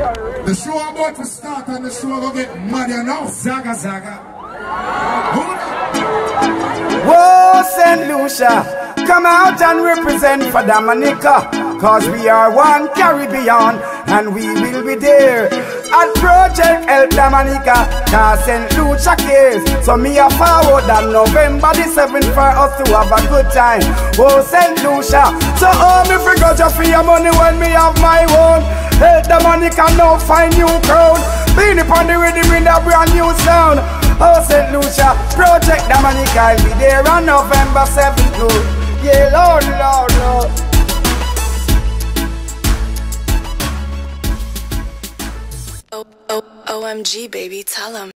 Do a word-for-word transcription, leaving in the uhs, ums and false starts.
The show about to start and the show will get mad now. Zaga Zaga. Whoa, Saint Lucia, come out and represent for Dominica, cause we are one Caribbean and we will be there at Project Help Dominica, cause Saint Lucia cares. So me a forward on November the seventh for us to have a good time. Oh, Saint Lucia, so oh, me forgot you for your money when me have my own. Help Dominica now find new crown. Beenie upon the rhythm in a brand new sound. Oh, Saint Lucia, Project Dominica, I'll be there on November seventh. Oh, yeah, Lord, Lord, Lord. O M G, baby, tell 'em.